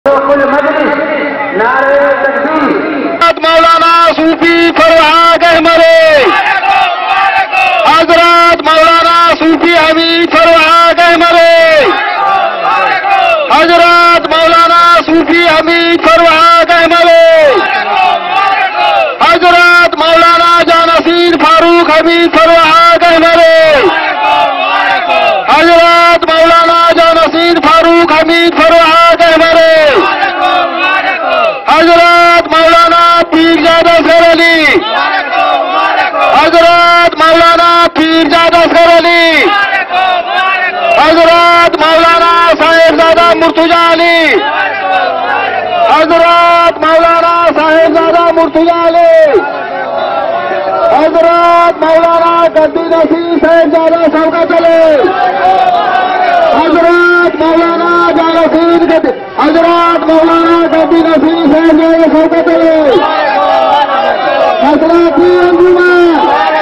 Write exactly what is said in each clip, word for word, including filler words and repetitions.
मौलाना सूफी फरहाद अहमद, हजरत मौलाना सूफी हमीद फरहाद अहमद, हजरत मौलाना सूफी हमीद फरहाद अहमद, हजरत मौलाना जानसीर फारूक हमीद फरहाद अहमद, हजरत मौलाना जानसीर फारूक हमीद फरहाद अहमद, हजरत मौलाना पीरजादा असगर अली, हजरत मौलाना पीरजादा असगर अली, हजरत मौलाना साहिबजादा मुर्तजा अली, हजरत मौलाना साहिबजादा मुर्तजा अली, हजरत मौलाना गद्दी नसीर साहिबजादा शौकत अली, हजरत मौलाना जानसीर गद्दी, हजरत मौलाना गद्दी नसीर साहिबजादा शौकत अली, हजरती अंजुमन,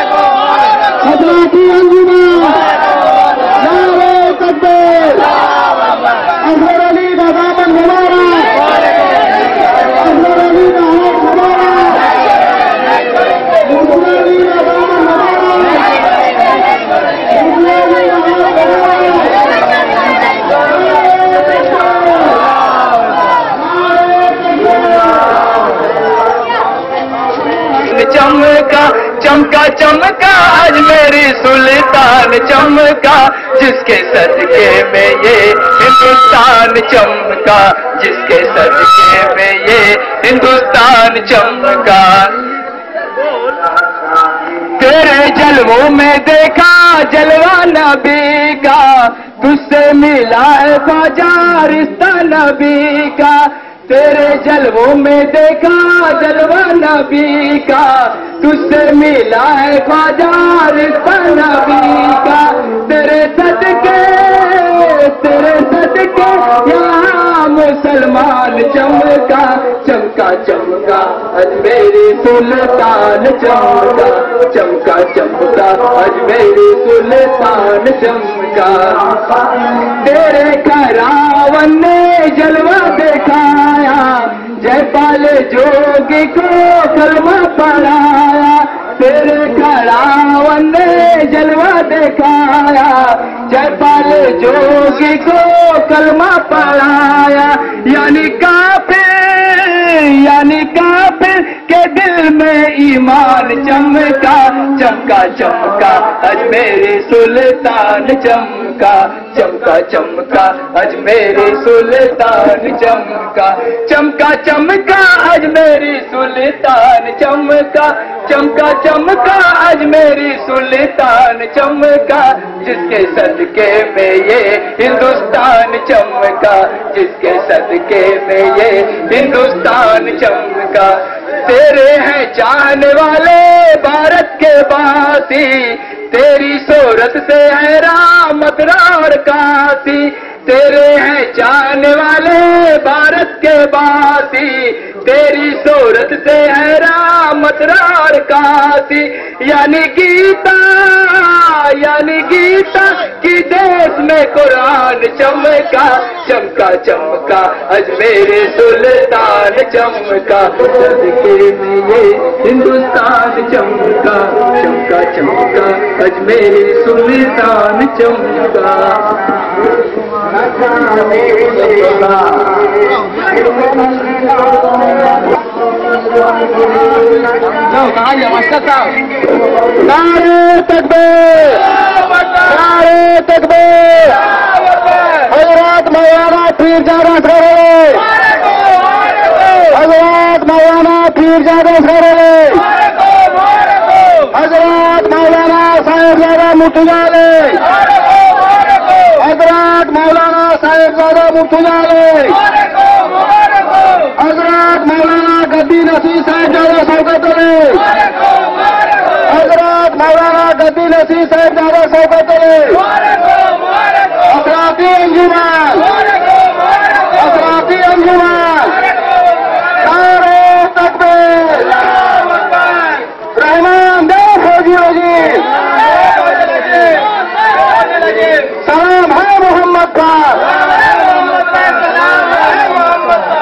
हजरती अंजुमन, नारे तकबीर, असगर अली का दामन मुबारक, असगर अली का हाथ मुबारक, मुर्तजा अली का दामन मुबारक, मुर्तजा अली का हाथ चमका चमका चमका आज मेरी सुल्तान चमका, जिसके सदके में ये हिंदुस्तान चमका, जिसके सदके में ये हिंदुस्तान चमका। तेरे जलवों में देखा जलवा नबी का, तुझसे मिला है ख्वाजा रिश्ता नबी का। तेरे जलवों में देखा जलवा नबी का, तुझसे मिला है ख्वाजा रिश्ता नबी का। तेरे सदके तेरे सदके यहाँ मुसलमान चमका, चमका चमका आज मेरी सुल्तान चमका, चमका चमका आज मेरी सुल्तान चमका। तेरे खरावन ने जलवा दिखाया, जयपाल जोगी को कलमा पढ़ाया। तेरे खरावन ने जलवा दिखाया, जयपाल जोगी को कलमा पढ़ाया। यानी काफिर यानी काफिर के दिल में ईमान चमका, चमका चमका आज मेरी सुल्तान चमका, चमका चमका आज मेरी सुल्तान चमका, चमका चमका आज मेरी सुल्तान चमका, चमका चमका आज मेरी सुल्तान चमका। जिसके सदके में ये हिंदुस्तान चमका, जिसके सदके में ये हिंदुस्तान चमका। तेरे हैं चाहने वाले भारत के वासी, तेरी शोहरत से है राम मथुरा और काशी। तेरे हैं चाहने वाले भारत के वासी, तेरी शोहरत से है राम मथुरा और काशी। यानी गीता यानी गीता की देश में कुरान चमका, चमका चमका आज मेरे सुल्तान चमका, सदके में ये हिंदुस्तान चमका, चमका चमका आज मेरी सुल्तान चमका। नारे तकबीर, नारे तकबीर, हजरत मौलाना पीरजादा असगर अली, हजरत मौलाना पीरजादा असगर अली, हजरत मौलाना साहिबजादा मुर्तजा अली, हजरत मौलाना साहिबजादा मुर्तजा अली, हजरत मौलाना गद्दी नसीर साहिबजादा शौकत अली, हजरत मौलाना गद्दी नसीर साहिबजादा शौकत अली, अखलाकी अंजुमन, अखलाकी अंजुमन, नारे तकबीर, रहमान दे फौजी वजीर, सलाम है मोहम्मद पर,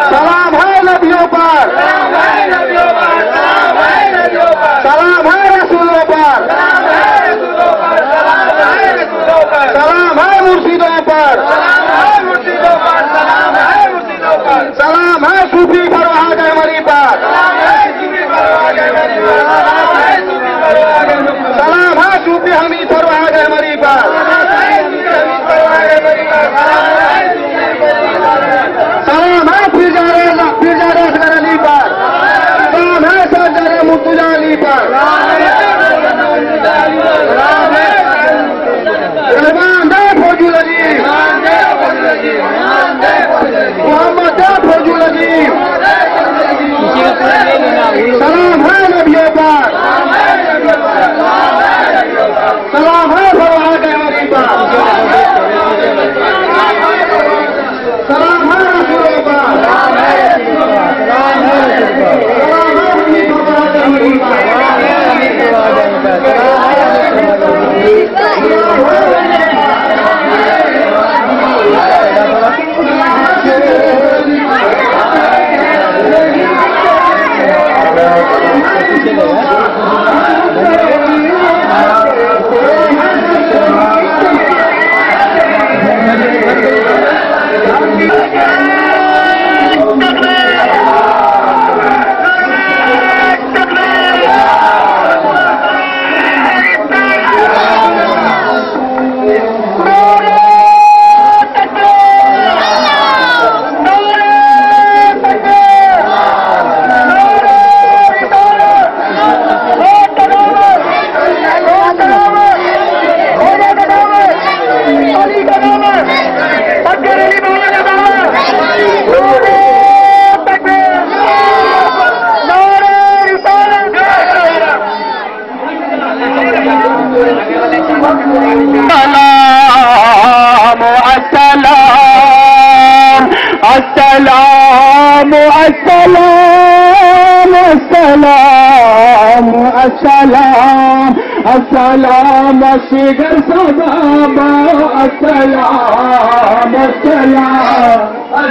सलाम है सूफी फरवा गहमरी पर, सलाम है सूफी हमीद फरवा गहमरी पर, सलाम है फिरजारे फिरजारे असगर अली पर, सलाम है सरदार मुर्तजा अली पर, रहमान दे फौजुल अजीब, मोहम्मद दे फौजुल अजीब, सलाम है नबियों पर, सलाम है फरवा गहमरी पर, सलाम है रसूलों पर, सलाम है हमीद फरवा गहमरी पर, अस्सलाम अस्सलाम अस्सलाम अस्सलाम अस्सलाम असगर सदाबा अस्सलाम अस्सलाम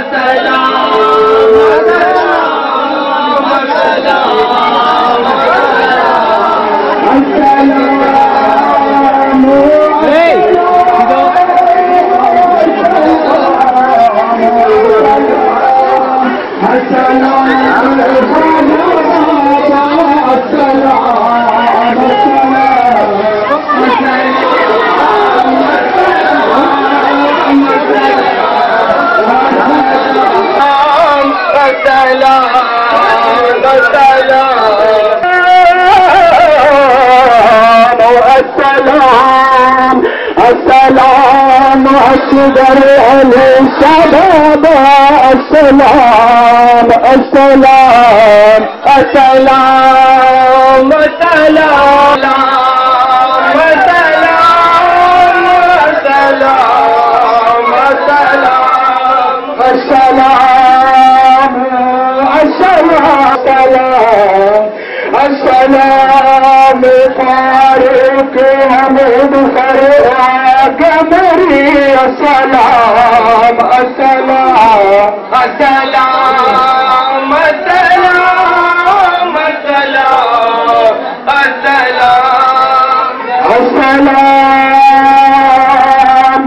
अस्सलाम असगर अली सदाबा अस्सलाम अस्सलाम अस्सलाम अस्सलाम फारूक हमीद फरवा गहमरी अस्सलाम अस्सलाम अस्सलाम अस्सलाम अस्सलाम अस्सलाम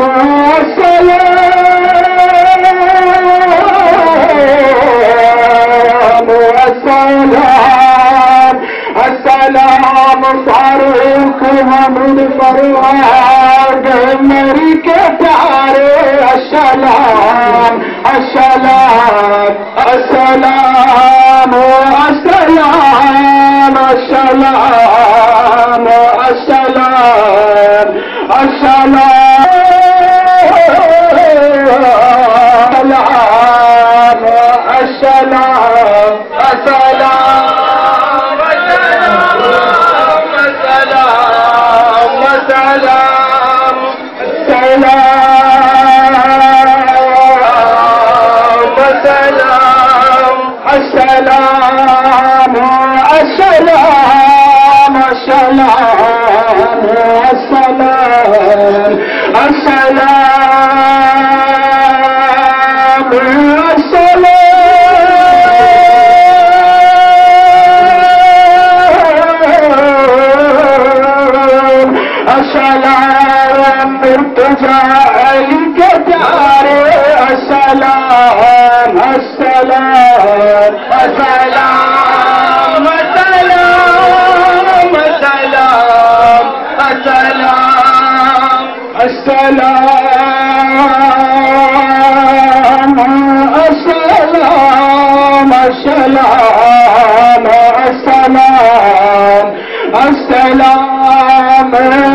अस्सलाम अस्सलाम फारूक हमीद फरवा गहमरी के प्यारे अस्सलाम अस्सलाम अस्सलाम अस्सलाम अस्सलाम अस्सलाम अस्सलाम अस्सलाम अस्सलाम अस्सलाम अस्सलाम अस्सलाम अस्सलाम अस्सलाम मुर्तजा अली के प्यारे अस्सलाम अस्सलाम अस्सलाम अस्सलाम अस्सलाम अस्सलाम अस्सलाम अस्सलाम अस्सलाम अस्सलाम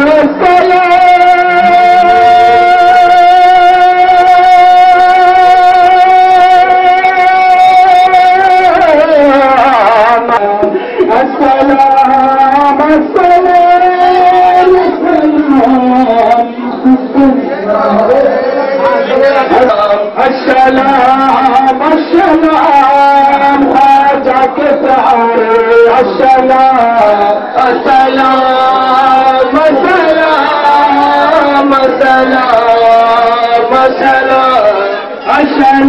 अस्सलाम अस्सलाम ख्वाजा के प्यारे अस्सलाम अस्सलाम अस्सलाम अस्सलाम अस्सलाम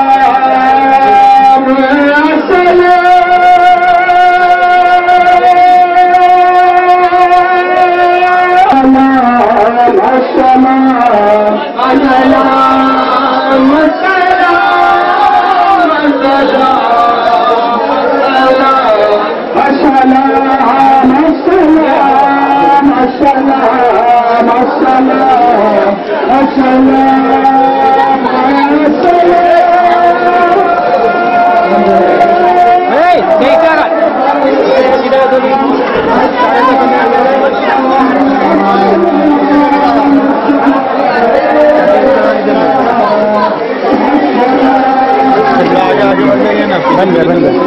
बन गया बन गया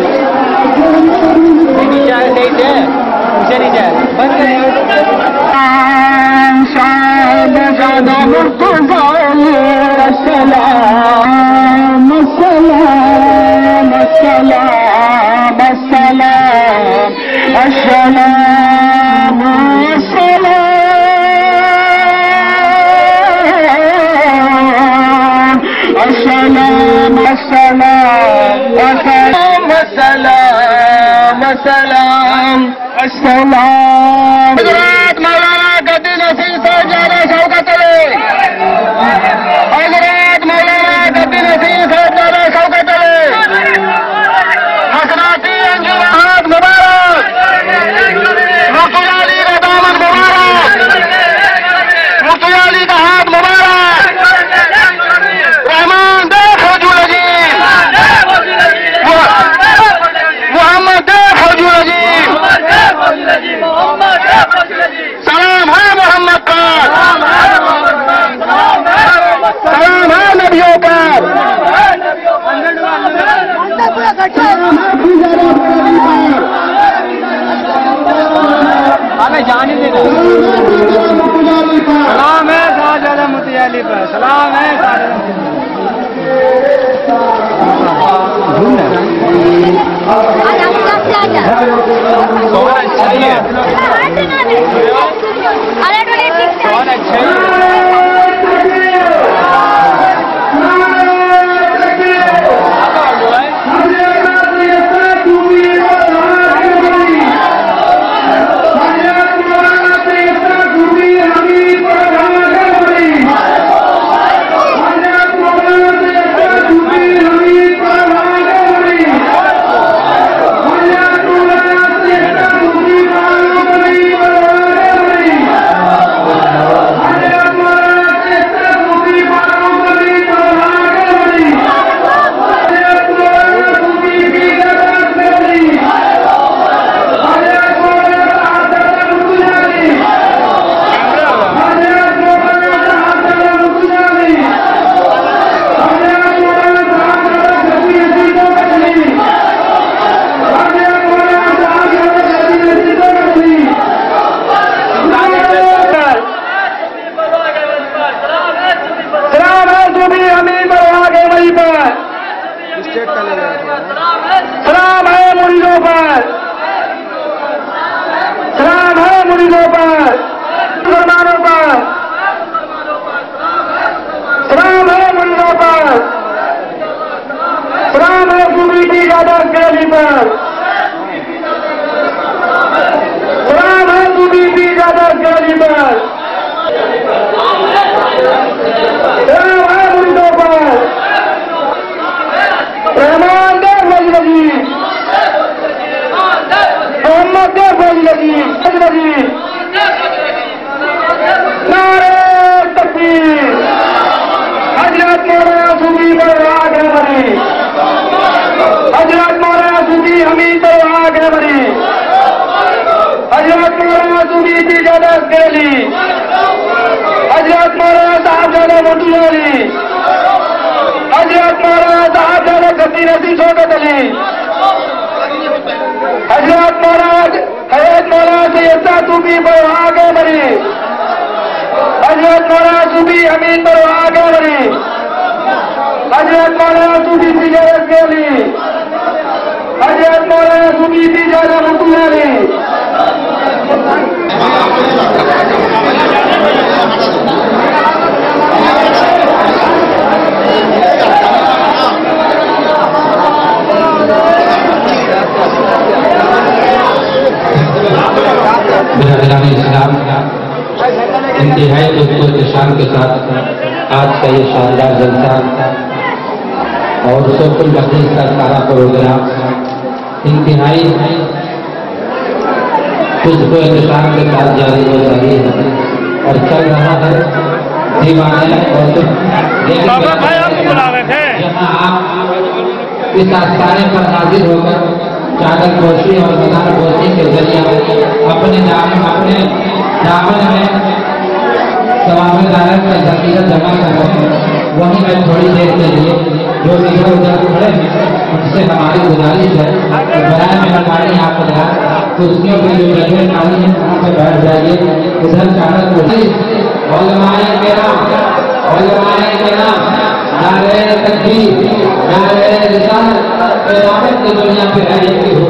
नीचे आए नहीं थे नीचे नीचे बन गया शायद ज़्यादा मुर्तज़ा सलाम सलाम सलाम सलाम अस्सलाम अस्सलाम अस्सलाम अस्सलाम अस्सलाम अस्सलाम हज़रत मौलाना गद्दी नसीर साहब ज़ादा शौकत अली हज़रत मौलाना गद्दी नसीर साहब ज़ादा शौकत अली हज़राती अंजुमन हाथ मुबारक मुफ्ती अली का दामन मुबारक मुफ्ती अली का हाथ मुबारक रहमान दे फौजुल अजीम मोहम्मद दे फौजुल अजीम सलाम है मोहम्मद पर सलाम है नबियों पर हमें जाने देना सलाम है शाहजादा मुफ्ती अली पर सलाम है बहुत अच्छा ही है बहुत अच्छा ही सलाम है मुरीदों पर सलाम है मुरीदों पर मुसलमानों पर सलाम है मुरीदों पर सलाम है सूफी की ज़्यादा गैली पर सलाम है सूफी की ज़्यादा गैली पर सलाम है मुरीदों पर लगी लगी नारे तकबीर हजरत मौलाना सूफी पर आगे बढ़ी हजरत मौलाना सूफी हमीद पर आगे बढ़ी हजरत मौलाना सूफी की ज्यादा गेली हजरत मौलाना साहब ज्यादा मोटू अली हजरत मौलाना साहब ज्यादा गद्दी नसी शौकत अली हजरत मौलाना हजरत मौलाना सैयद सूफी पर आगे बढ़ी हजरत मौलाना सूफी हमीद पर आगे बढ़ी हजरत मौलाना सूफी की ज्यादा गेली हजरत मौलाना सूफी की ज्यादा मोटू अली इंतहाई दोस्तों के शान के साथ आज का ये शानदार जलसा और सोशल मस्जिद का सारा प्रोग्राम इंतहाई खुशबू शान के साथ जारी हो रही है और चल रहा है दीवाने और जहाँ आप इस आस्थाने पर हाजिर होकर चादर पोशी और मदार पोशी के जरिए अपने नाम अपने दामन में तमाम दायरे का जखीरा जमा कर रहे हैं। वहीं मैं थोड़ी देर के लिए जो इधर उधर खड़े हैं उनसे हमारी गुजारिश है कि बराए मेहरबानी आप कुर्सियों पर जो जगह खाली है वहाँ पे बैठ जाइए। उधर चादर पोशी उलमाए किराम उलमाए किराम नारे तकबीर नारे रिसालत क़यामत की दुनिया पे है ये हो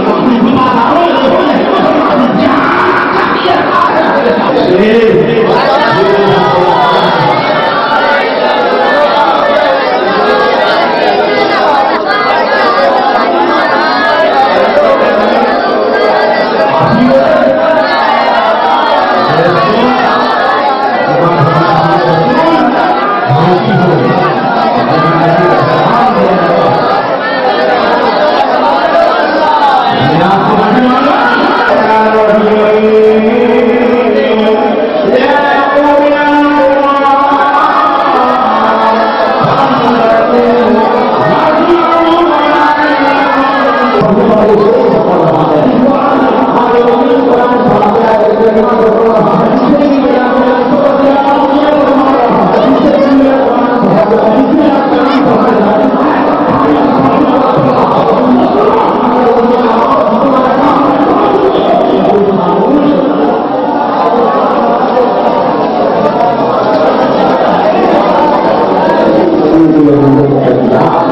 Hey! की